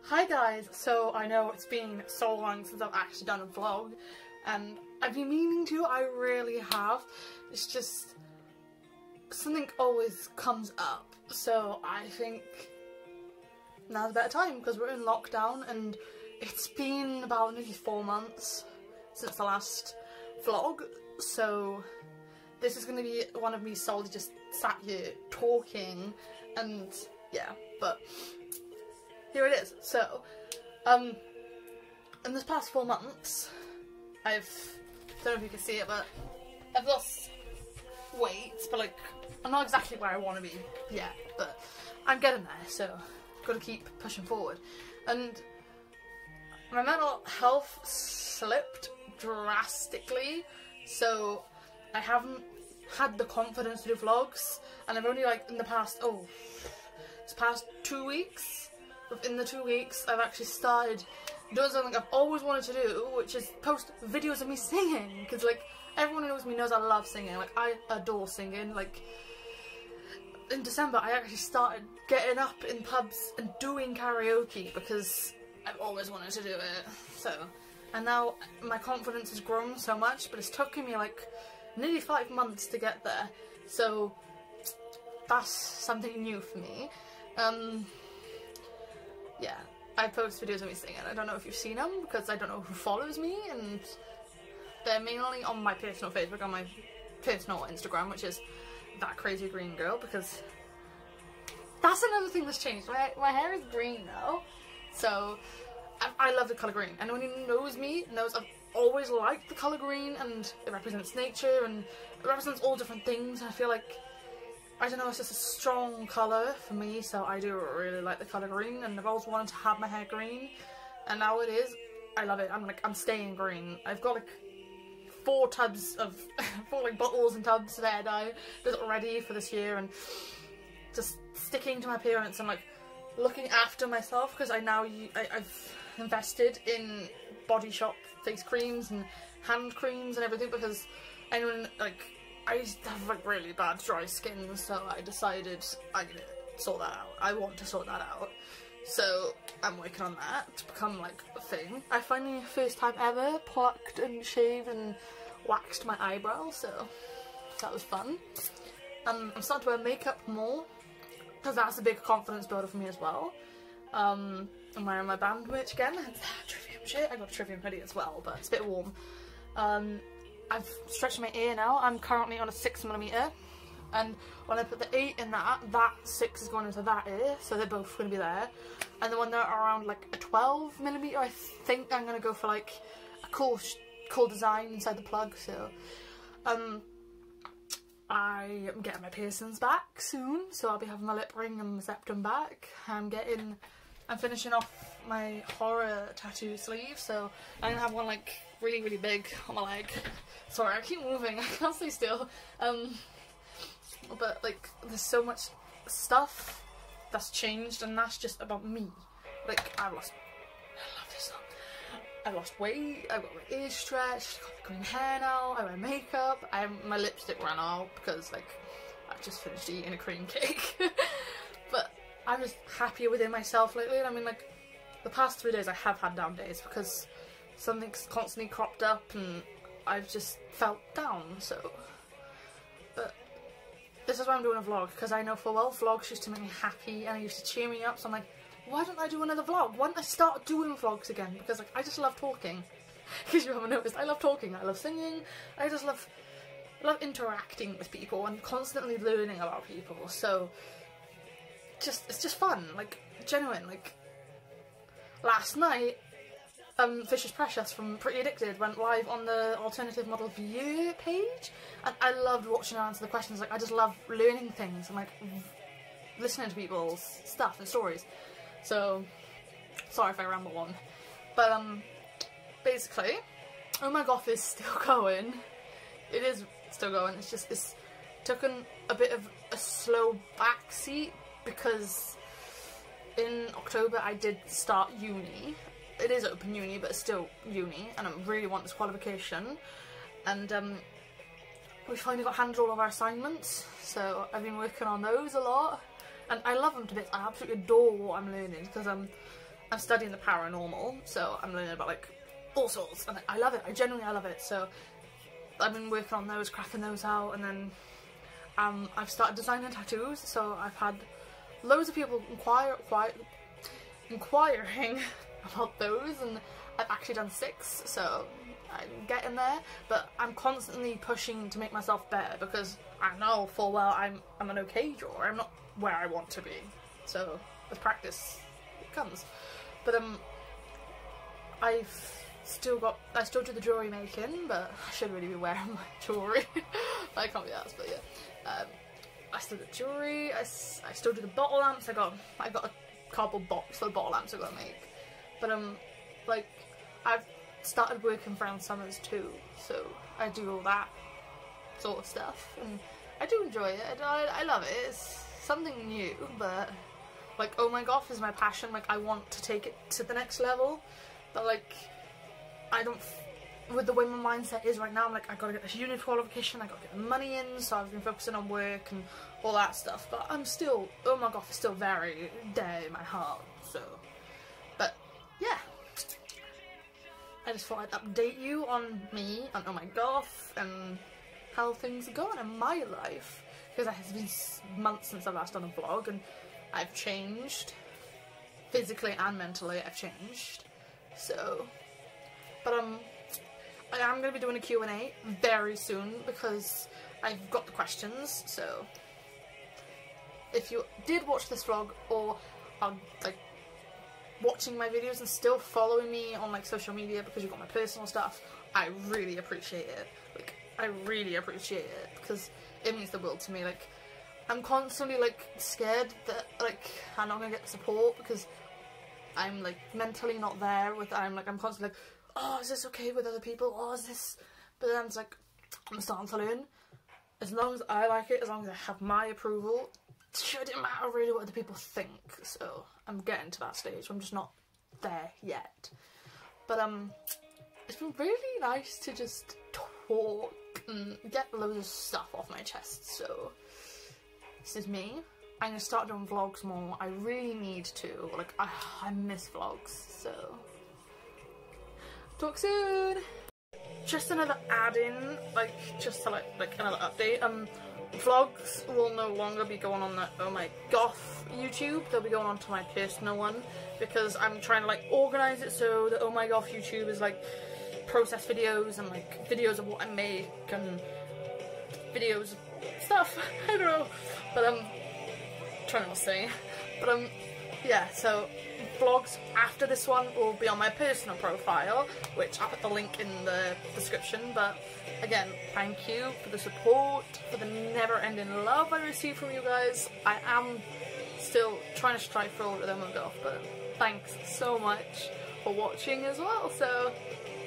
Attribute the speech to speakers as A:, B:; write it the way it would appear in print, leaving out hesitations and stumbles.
A: Hi guys, so I know it's been so long since I've actually done a vlog and I've been meaning to, I really have. It's just something always comes up, so I think now's a better time because we're in lockdown and it's been about nearly 4 months since the last vlog, so this is going to be one of me solely just sat here talking and yeah, but here it is. So, in this past 4 months, I don't know if you can see it, but I've lost weight, but like, I'm not exactly where I want to be yet, but I'm getting there, so I've got to keep pushing forward. And my mental health slipped drastically, so I haven't had the confidence to do vlogs, and I've only like, in the past, this past 2 weeks, within the 2 weeks, I've actually started doing something I've always wanted to do, which is post videos of me singing, because like, everyone who knows me knows I love singing, like, I adore singing. Like, in December I actually started getting up in pubs and doing karaoke, because I've always wanted to do it, so, and now my confidence has grown so much, but it's taken me like, nearly 5 months to get there, so that's something new for me. Yeah, I post videos of me singing. I don't know if you've seen them because I don't know who follows me, and they're mainly on my personal Facebook, on my personal Instagram, which is That Crazy Green Girl, because that's another thing that's changed. My hair is green now, so I love the colour green. Anyone who knows me knows I've always liked the colour green, and it represents nature and it represents all different things, and I feel like, I don't know, it's just a strong colour for me, so I do really like the colour green, and I've always wanted to have my hair green, and now it is. I love it. I'm staying green. I've got like 4 tubs of, 4 like bottles and tubs of hair dye just ready for this year, and just sticking to my appearance and like looking after myself, because I've invested in Body Shop face creams and hand creams and everything, because anyone, like, I used to have like really bad dry skin, so I decided I'm gonna sort that out. I want to sort that out, so I'm working on that to become like a thing. I finally, first time ever, plucked and shaved and waxed my eyebrows, so that was fun. I'm starting to wear makeup more, because that's a big confidence builder for me as well. I'm wearing my band merch again. It's Trivium shit. I got a Trivium hoodie as well, but it's a bit warm. I've stretched my ear now. I'm currently on a 6mm, and when I put the 8 in that 6 is going into that ear, so they're both going to be there. And then when they're around like a 12mm, I think I'm going to go for like a cool design inside the plug. So I am getting my piercings back soon, so I'll be having my lip ring and my septum back. I'm finishing off my horror tattoo sleeve, so I'm gonna have one like really big on my leg. Sorry, I keep moving, I can't stay still. But like, there's so much stuff that's changed, and that's just about me. Like, I love this song. I lost weight, I got my ears stretched, I got the green hair now, I wear makeup, my lipstick ran out because like, I just finished eating a cream cake. But I'm just happier within myself lately. I mean, like, the past 3 days I have had down days because something's constantly cropped up and I've just felt down, so. But this is why I'm doing a vlog, because I know full well vlogs used to make me happy and it used to cheer me up, so I'm like, why don't I do another vlog? Why don't I start doing vlogs again? Because like, I just love talking. Because you haven't noticed, I love talking, I love singing, I just love interacting with people and constantly learning about people, so it's just fun, like, genuine. Like, last night, Fisher's Precious from Pretty Addicted went live on the Alternative Model of the Year page, and I loved watching her answer the questions. Like, I just love learning things and like listening to people's stuff and stories. So, sorry if I ramble on, but basically, Oh My Goth is still going. It is still going. It's just, it's taken a bit of a slow backseat because in October I did start uni. It is open uni, but it's still uni, and I really want this qualification. And we finally got handed all of our assignments, so I've been working on those a lot, and I love them to bits. I absolutely adore what I'm learning, because I'm studying the paranormal, so I'm learning about like all sorts, and I love it. I love it. So I've been working on those, cracking those out, and then I've started designing tattoos. So I've had loads of people inquiring about those, and I've actually done 6. So I'm getting there, but I'm constantly pushing to make myself better because I know full well I'm an okay drawer. I'm not where I want to be. So with practice it comes. But I still do the jewellery making, but I should really be wearing my jewellery. I can't be asked, but yeah. I still do jewellery, I still do the bottle lamps. I got a cardboard box for the bottle lamps I've got to make. But like I've started working for Ann Summers too, so I do all that sort of stuff, and I do enjoy it. I love it. It's something new, but like, oh my gosh, is my passion. Like, I want to take it to the next level, but like, I don't. With the way my mindset is right now, I'm like, I gotta get this uni qualification, I gotta get the money in, so I've been focusing on work and all that stuff. But I'm still, oh my gosh, it's still very dear in my heart. So, but yeah, I just thought I'd update you on me and oh my gosh and how things are going in my life, because it has been months since I've last done a vlog, and I've changed physically and mentally. I've changed. So, but I am going to be doing a Q&A very soon because I've got the questions. So if you did watch this vlog or are like watching my videos and still following me on like social media because you've got my personal stuff, I really appreciate it. Like, I really appreciate it because it means the world to me. Like, I'm constantly like scared that like I'm not gonna get the support because I'm like mentally not there with. I'm constantly like, oh, is this okay with other people? Oh, is this? But then it's like, I'm starting to learn. As long as I like it, as long as I have my approval, it shouldn't matter really what other people think. So I'm getting to that stage. I'm just not there yet. But it's been really nice to just talk and get loads of stuff off my chest. So this is me. I'm gonna start doing vlogs more. I really need to. Like, I miss vlogs. So talk soon. Just another add-in, like just to like another update. Vlogs will no longer be going on the Oh My Goth YouTube. They'll be going on to my personal one because I'm trying to like organize it so the Oh My Goth YouTube is like process videos and like videos of what I make and videos of stuff. I don't know, but trying not to say, but yeah. So vlogs after this one will be on my personal profile, which I'll put the link in the description. But again, thank you for the support, for the never-ending love I receive from you guys. I am still trying to strive for all of them and off, but thanks so much for watching as well. So